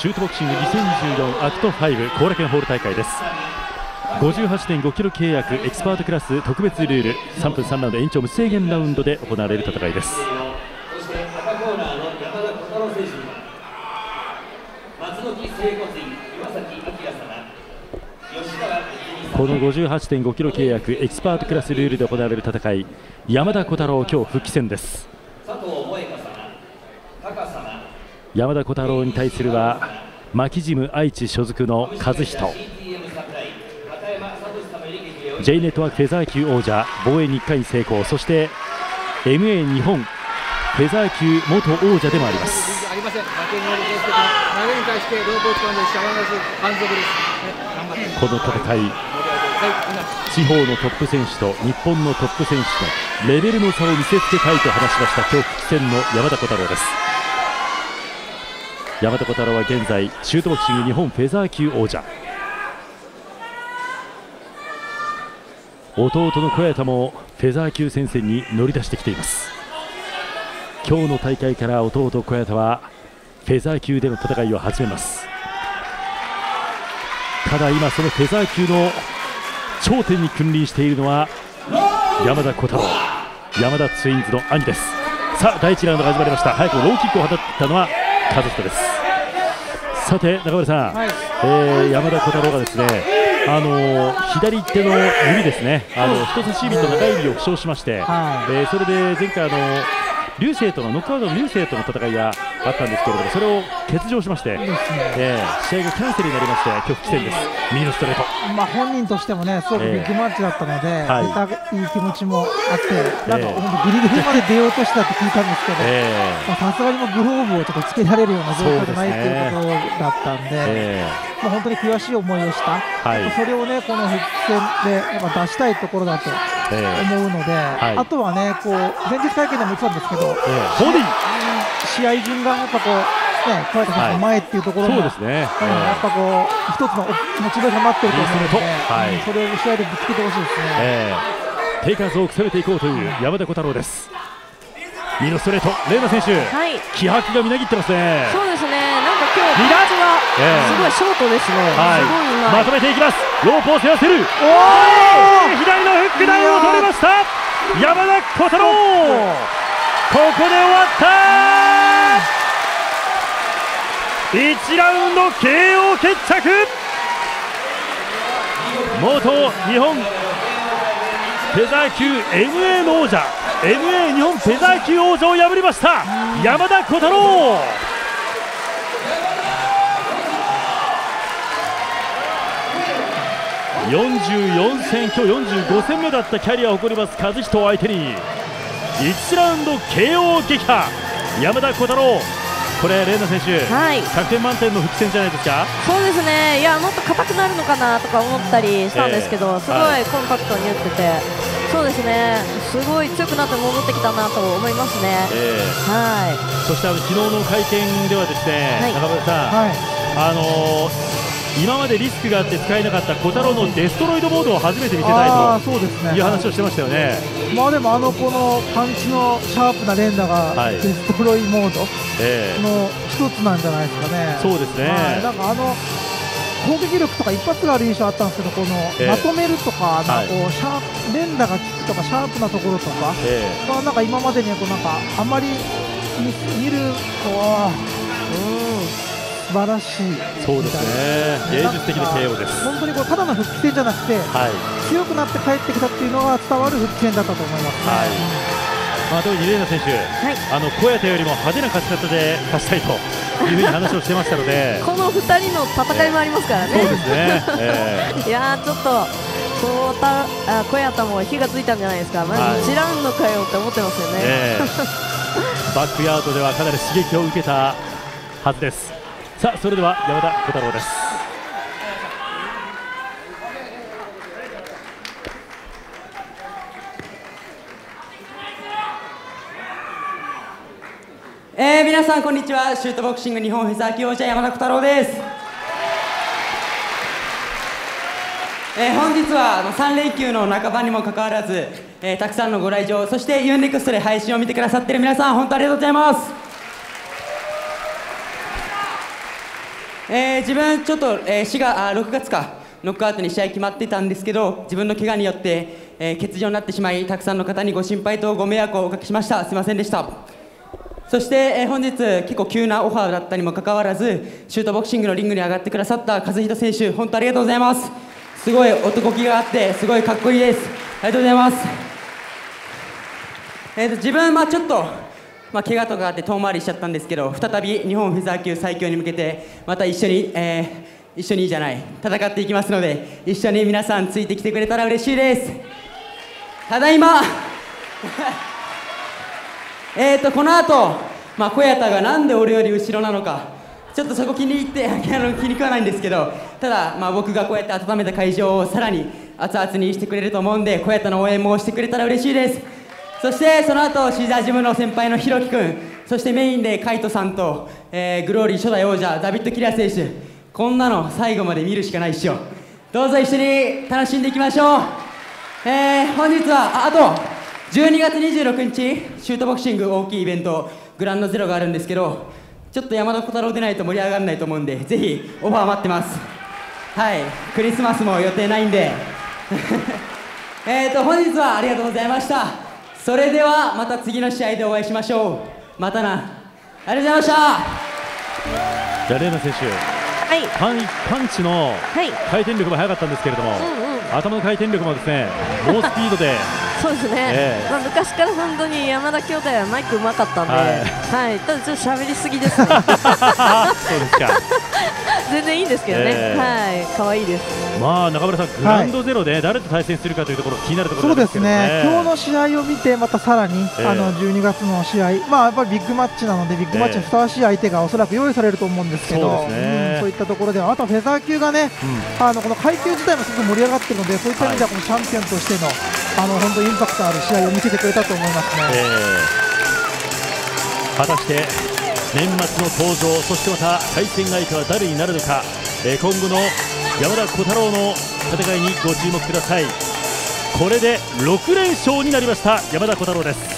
シュートボクシング2024アクト5後楽園ホール大会です。 58.5 キロ契約エキスパートクラス特別ルール、3分3ラウンド延長無制限ラウンドで行われる戦いです。この 58.5 キロ契約エキスパートクラスルールで行われる戦い、山田小太郎今日復帰戦です。山田小太郎に対するはマキジム愛知所属の和人、 J ネットワークフェザー級王者防衛日回成功、そして MA 日本フェザー級元王者でもあります。この戦い、地方のトップ選手と日本のトップ選手のレベルの差を見せつけたいと話しました今日復帰戦の山田小太郎です。山田小太郎は現在シュートボクシング日本フェザー級王者、弟の小谷田もフェザー級戦線に乗り出してきています。今日の大会から弟小谷田はフェザー級での戦いを始めます。ただ今そのフェザー級の頂点に君臨しているのは山田小太郎、山田ツインズの兄です。さあ第1ラウンドが始まりました。早くもローキックを放ったのは和人です。さて中村さん、山田小太郎がですね、左手の指ですね、人差し指と中指を負傷しまして、それで前回流星とのノックアウトの流星との戦いがあったんですけれども、それを欠場しまして、試合がキャンセルになりまして今日復帰戦です。右のストレート、 本人としてもねすごくビッグマッチだったので、いい気持ちもあって、なんか本当ギリギリまで出ようとしたって聞いたんですけど、さすがにもグローブをちょっとつけられるような状況じゃないっていうことだったんで、本当に悔しい思いをした、それをねこの復帰戦で出したいところだと思うので、あとはね前日会見でも言ってたんですけど、試合順がやっぱ小谷さんの前っていうところも、やっぱ一つのモチベーションになってると思うので、それを試合でぶつけてほしいですね。 テイカーズを攻めていこうという山田小太郎です。右のストレート、レイナ選手、気迫がみなぎってますね。 そうですね、なんか今日パンチはすごいショートですね。 まとめていきます。ロープを背負わせる、左のフックダウンを取りました。山田小太郎、ここで終わった。1ラウンド KO 決着。元日本フェザー級 MA の王者、 MA 日本フェザー級王者を破りました山田小太郎。44戦、今日45戦目だったキャリアを誇ります和人を相手に1ラウンド KO 撃破、山田小太郎。これレイナ選手、100点満点の復帰戦じゃないですか。 そうですね、いやもっと硬くなるのかなとか思ったりしたんですけど、すごいコンパクトに打ってて、そうですね、すごい強くなって戻ってきたなと思いますね。 そして昨日の会見ではですね、中村さん、今までリスクがあって使えなかった小太郎のデストロイドモードを初めて見せたいという話をしてましたよね。 でもこのパンチのシャープな連打がデストロイモードの一つなんじゃないですかね。 そうですね、 なんか攻撃力とか一発がある印象あったんですけど、このまとめるとか、連打が効くとかシャープなところとか、なんか今までになんかあまり見る素晴らしい。 そうですね、芸術的な KO です。 本当にただの復帰戦じゃなくて、強くなって帰ってきたっていうのが伝わる復帰戦だったと思いますね。 特にレイナ選手、小谷田よりも派手な勝ち方で勝ちたいというふうに話をしてましたのでこの2人の戦いもありますからね。 そうですね、 いやちょっと小谷田も火がついたんじゃないですか。1ラウンドかよって思ってますよね。 バックヤードではかなり刺激を受けたはずです。さあそれでは山田小太郎です。 皆さんこんにちは。シュートボクシング日本フェザー級王者山田小太郎です。本日は3連休の半ばにもかかわらず、たくさんのご来場、そして UNEXT で配信を見てくださっている皆さん、本当ありがとうございます。 自分ちょっと、6月かノックアウトに試合決まってたんですけど、自分の怪我によって、欠場になってしまい、たくさんの方にご心配とご迷惑をおかけしました。すいませんでした。そして、本日結構急なオファーだったにもかかわらずシュートボクシングのリングに上がってくださった和人選手、本当ありがとうございます。すごい男気があってすごいかっこいいです。ありがとうございます。自分ちょっと怪我とかあって遠回りしちゃったんですけど、再び日本フェザー級最強に向けてまた一緒にじゃない戦っていきますので、一緒に皆さんついてきてくれたら嬉しいです。ただいまこの後、小谷田がなんで俺より後ろなのかちょっとそこ気に入って気に食わないんですけど、ただ、僕がこうやって温めた会場をさらに熱々にしてくれると思うんで、小谷田の応援もしてくれたら嬉しいです。そしてその後シーザージムの先輩のひろきくん、そしてメインでカイトさんと、グローリー初代王者ダビッド・キラー選手、こんなの最後まで見るしかないっしょ。どうぞ一緒に楽しんでいきましょう。本日はあと12月26日シュートボクシング大きいイベントグランドゼロがあるんですけど、ちょっと山田小太郎出ないと盛り上がらないと思うんで、ぜひオファー待ってます。はい、クリスマスも予定ないんで本日はありがとうございました。それではまた次の試合でお会いしましょう。またな。ありがとうございました。 じゃあレーナ選手、 はい、 パンチの回転力も速かったんですけれども、頭の回転力もですね猛スピードでそうですね、昔から本当に山田兄弟はマイクうまかったんで、はい、ただちょっと喋りすぎですねそうですか全然いいんですけどね、はい、可愛いです。 中村さん、グランドゼロで誰と対戦するかというところ気になるところですけどね。 今日の試合を見てまたさらに、12月の試合、やっぱりビッグマッチなのでビッグマッチにふさわしい相手がおそらく用意されると思うんですけど、そういったところではあとはフェザー級がね、この階級自体もすごく盛り上がっているので、そういった意味ではこのチャンピオンとしての本当にインパクトある試合を見せてくれたと思いますね。 果たして年末の登場、そしてまた対戦相手は誰になるのか、今後の山田小太郎の戦いにご注目ください。これで6連勝になりました山田小太郎です。